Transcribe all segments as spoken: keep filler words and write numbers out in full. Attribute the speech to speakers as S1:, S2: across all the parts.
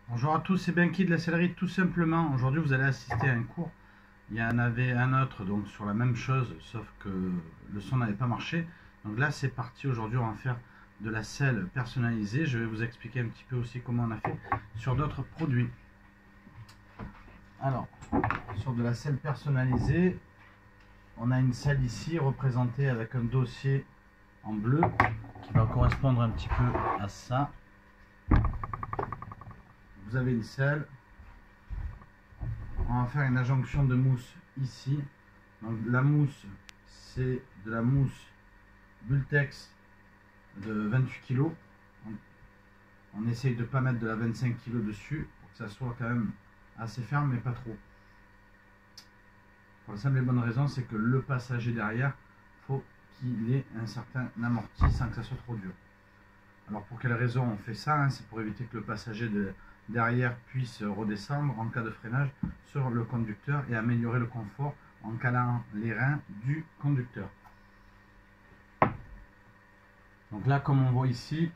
S1: Bonjour à tous, c'est Benki de la sellerie tout simplement. Aujourd'hui vous allez assister à un cours. Il y en avait un autre donc sur la même chose, sauf que le son n'avait pas marché. Donc là c'est parti, aujourd'hui on va faire de la selle personnalisée. Je vais vous expliquer un petit peu aussi comment on a fait sur d'autres produits. Alors, sur de la selle personnalisée, on a une selle ici représentée avec un dossier en bleu qui va correspondre un petit peu à ça. Vous avez une selle, on va faire une adjonction de mousse ici. Donc la mousse, c'est de la mousse Bultex de vingt-huit kilos. On, on essaye de ne pas mettre de la vingt-cinq kilos dessus pour que ça soit quand même assez ferme mais pas trop. Pour la simple et bonne raison, c'est que le passager derrière, faut qu'il ait un certain amorti sans que ça soit trop dur. Alors pour quelle raison on fait ça, hein? C'est pour éviter que le passager de derrière puisse redescendre en cas de freinage sur le conducteur et améliorer le confort en calant les reins du conducteur. Donc là, comme on voit ici,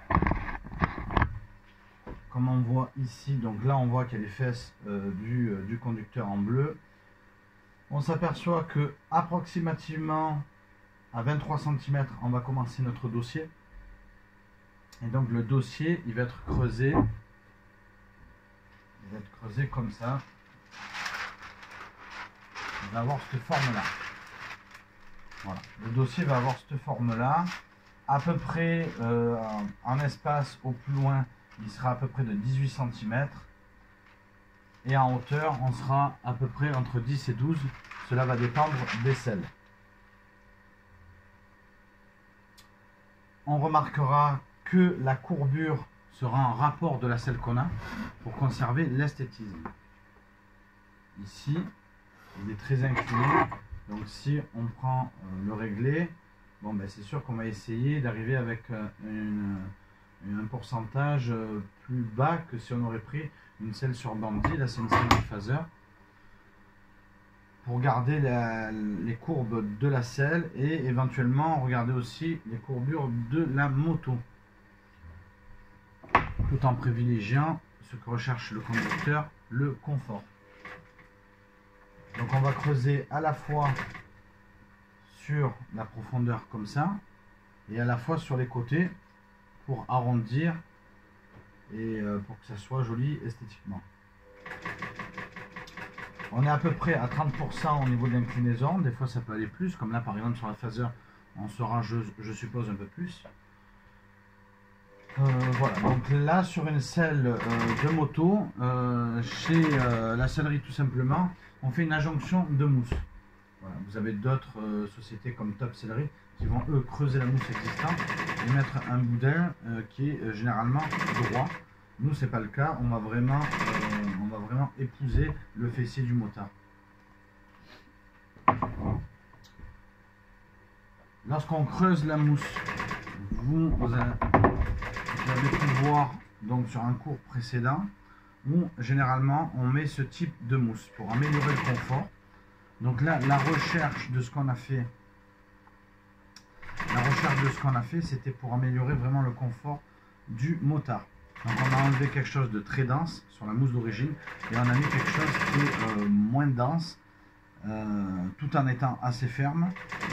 S1: comme on voit ici, donc là on voit qu'il y a les fesses euh, du, euh, du conducteur en bleu. On s'aperçoit que approximativement à vingt-trois centimètres, on va commencer notre dossier. Et donc le dossier, il va être creusé. Il va être creusé comme ça. Il va avoir cette forme-là. Voilà. Le dossier va avoir cette forme-là. À peu près euh, en espace au plus loin, il sera à peu près de dix-huit centimètres. Et en hauteur, on sera à peu près entre dix et douze. Cela va dépendre des selles. On remarquera que la courbure sera en rapport de la selle qu'on a pour conserver l'esthétisme. Ici, il est très incliné, donc si on prend euh, le réglé, bon ben c'est sûr qu'on va essayer d'arriver avec euh, une, une, un pourcentage euh, plus bas que si on aurait pris une selle sur bandit. Là c'est une selle biphaseur, pour garder la, les courbes de la selle et éventuellement regarder aussi les courbures de la moto, tout en privilégiant ce que recherche le conducteur, le confort. Donc on va creuser à la fois sur la profondeur comme ça et à la fois sur les côtés pour arrondir et pour que ça soit joli esthétiquement. On est à peu près à trente pour cent au niveau de l'inclinaison, des fois ça peut aller plus, comme là par exemple sur la phaser on sera je, je suppose un peu plus. Euh, voilà, donc là sur une selle euh, de moto, euh, chez euh, la sellerie tout simplement, on fait une adjonction de mousse. Voilà, vous avez d'autres euh, sociétés comme Top Sellerie qui vont eux creuser la mousse existante et mettre un boudin euh, qui est euh, généralement droit. Nous c'est pas le cas, on va vraiment, euh, on va vraiment épouser le fessier du motard. Lorsqu'on creuse la mousse, vous, vous avez Vous avez pu voir donc sur un cours précédent où généralement on met ce type de mousse pour améliorer le confort. Donc là, la recherche de ce qu'on a fait, la recherche de ce qu'on a fait, c'était pour améliorer vraiment le confort du motard. Donc on a enlevé quelque chose de très dense sur la mousse d'origine et on a mis quelque chose qui est euh, moins dense, euh, tout en étant assez ferme.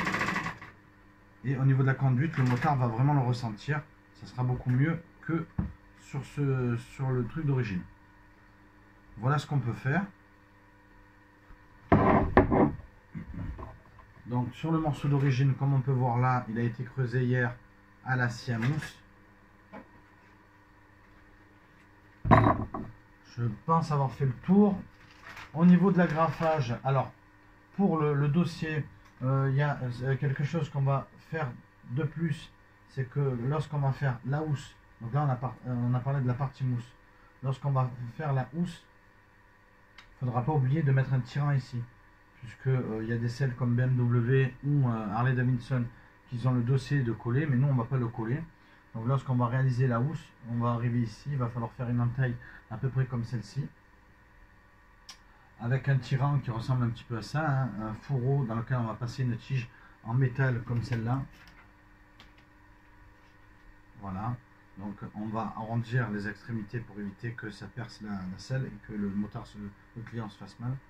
S1: Et au niveau de la conduite, le motard va vraiment le ressentir. Ça sera beaucoup mieux que sur, ce, sur le truc d'origine. Voilà ce qu'on peut faire. Donc sur le morceau d'origine, comme on peut voir là, il a été creusé hier à la scie à mousse. Je pense avoir fait le tour. Au niveau de l'agrafage, alors pour le, le dossier, euh, il y a quelque chose qu'on va faire de plus. C'est que lorsqu'on va faire la housse, donc là on a, par, on a parlé de la partie mousse, lorsqu'on va faire la housse, il ne faudra pas oublier de mettre un tirant ici, puisque euh, il y a des selles comme B M W ou euh, Harley Davidson qui ont le dossier de coller, mais nous on ne va pas le coller. Donc lorsqu'on va réaliser la housse, on va arriver ici, il va falloir faire une entaille à peu près comme celle-ci, avec un tirant qui ressemble un petit peu à ça, hein, un fourreau dans lequel on va passer une tige en métal comme celle-là. Voilà, Donc on va arrondir les extrémités pour éviter que ça perce la, la selle et que le motard, se, le client se fasse mal.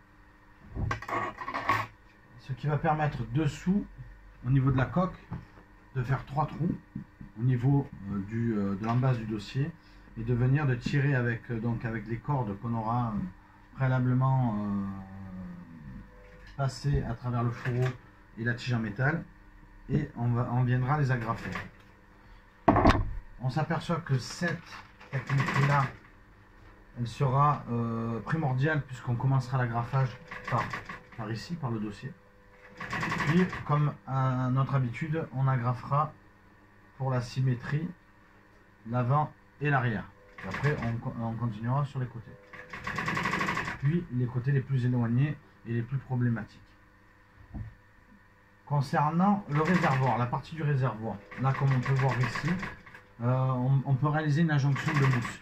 S1: Ce qui va permettre dessous, au niveau de la coque, de faire trois trous au niveau euh, du, euh, de l'embase du dossier et de venir de tirer avec, euh, donc avec les cordes qu'on aura euh, préalablement euh, passées à travers le fourreau et la tige en métal, et on, va, on viendra les agrafer. On s'aperçoit que cette technique là elle sera euh, primordiale puisqu'on commencera l'agrafage par, par ici, par le dossier. Puis, comme à notre habitude, on agrafera pour la symétrie l'avant et l'arrière. Après, on, on continuera sur les côtés. Puis, les côtés les plus éloignés et les plus problématiques. Concernant le réservoir, la partie du réservoir, là, comme on peut voir ici, euh, on, on peut réaliser une injonction de mousse.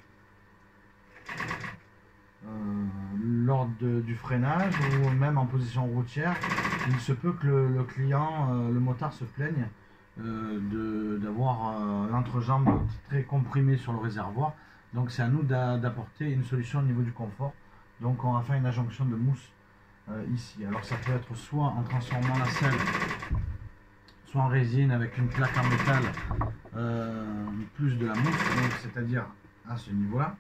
S1: Euh, lors de, du freinage ou même en position routière, il se peut que le, le client, euh, le motard se plaigne euh, d'avoir euh, l'entrejambe très comprimée sur le réservoir. Donc c'est à nous d'apporter une solution au niveau du confort. Donc on va faire une injonction de mousse euh, ici. Alors ça peut être soit en transformant la selle, soit en résine avec une plaque en métal euh, plus de la mousse, c'est-à-dire à ce niveau-là.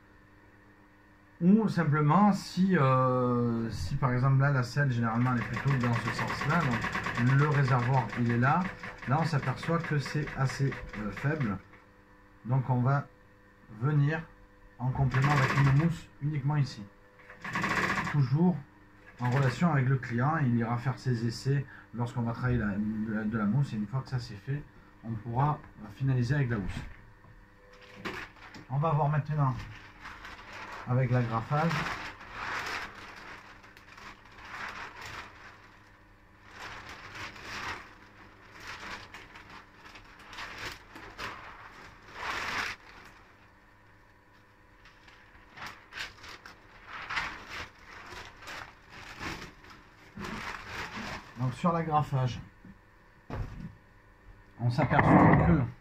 S1: Ou simplement si, euh, si par exemple là la selle généralement elle est plutôt dans ce sens là, donc le réservoir il est là, là on s'aperçoit que c'est assez euh, faible, donc on va venir en complément avec une mousse uniquement ici, toujours en relation avec le client. Il ira faire ses essais lorsqu'on va travailler la, de, la, de la mousse, et une fois que ça c'est fait, on pourra finaliser avec la housse. On va voir maintenant avec l'agrafage. Donc sur l'agrafage, on s'aperçoit que là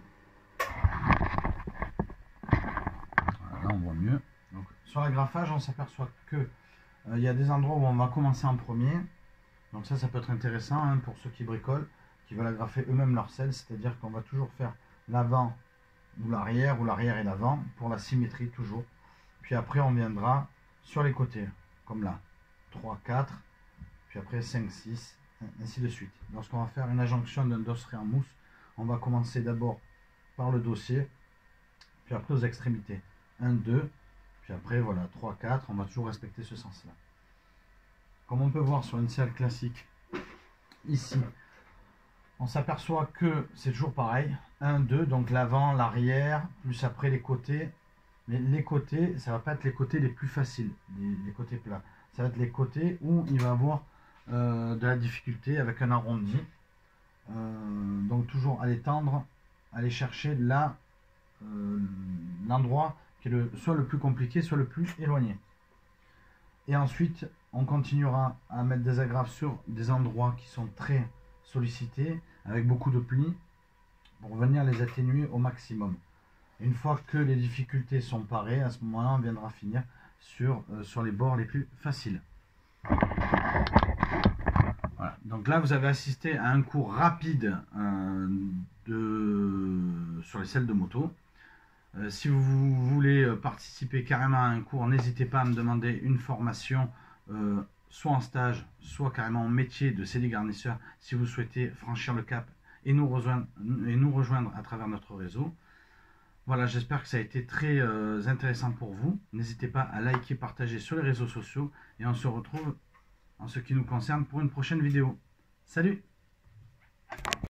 S1: on voit mieux. Donc, sur l'agrafage, on s'aperçoit que euh, il y a des endroits où on va commencer en premier. Donc ça, ça peut être intéressant hein, pour ceux qui bricolent, qui veulent agrafer eux-mêmes leur selle. C'est-à-dire qu'on va toujours faire l'avant ou l'arrière, ou l'arrière et l'avant, pour la symétrie toujours. Puis après, on viendra sur les côtés, comme là, trois, quatre, puis après cinq, six, ainsi de suite. Lorsqu'on va faire une injonction d'un dosseret en mousse, on va commencer d'abord par le dossier, puis après aux extrémités. un, deux, puis après voilà, trois, quatre, on va toujours respecter ce sens-là. Comme on peut voir sur une selle classique, ici, on s'aperçoit que c'est toujours pareil, un, deux, donc l'avant, l'arrière, plus après les côtés. Mais les côtés, ça va pas être les côtés les plus faciles, les, les côtés plats. Ça va être les côtés où il va avoir euh, de la difficulté avec un arrondi. Euh, donc toujours aller tendre, aller chercher là euh, l'endroit qui est le, soit le plus compliqué, soit le plus éloigné. Et ensuite, on continuera à mettre des agrafes sur des endroits qui sont très sollicités, avec beaucoup de plis, pour venir les atténuer au maximum. Une fois que les difficultés sont parées, à ce moment-là, on viendra finir sur, euh, sur les bords les plus faciles. Voilà. Donc là, vous avez assisté à un cours rapide euh, de, sur les selles de moto. Euh, si vous voulez participer carrément à un cours, n'hésitez pas à me demander une formation, euh, soit en stage, soit carrément en métier de scellé garnisseur, si vous souhaitez franchir le cap et nous rejoindre, et nous rejoindre à travers notre réseau. Voilà, j'espère que ça a été très euh, intéressant pour vous. N'hésitez pas à liker, partager sur les réseaux sociaux, et on se retrouve en ce qui nous concerne pour une prochaine vidéo. Salut!